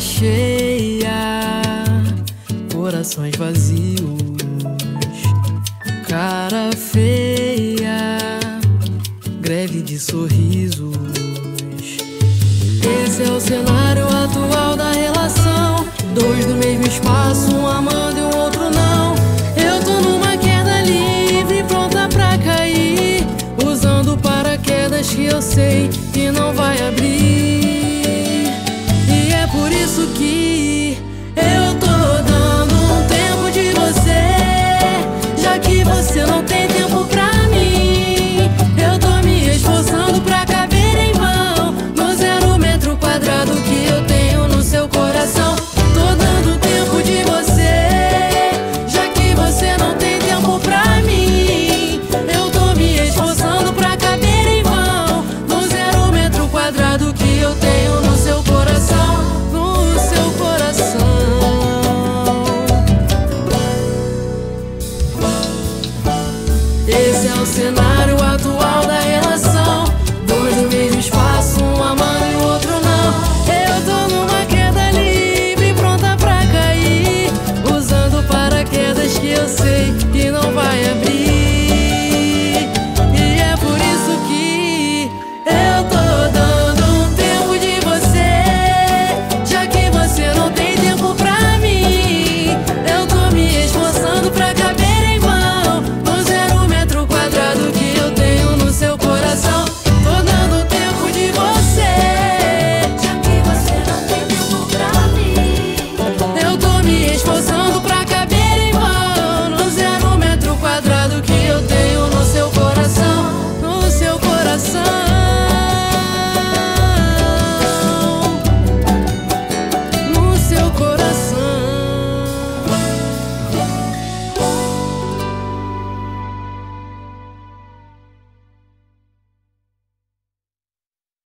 cheia, corações vazios, cara feia, greve de sorrisos. Esse é o cenário atual da relação, dois no mesmo espaço, um amando e o outro não. Eu tô numa queda livre, pronta pra cair, usando paraquedas que eu sei que não vai abrir. E é por isso que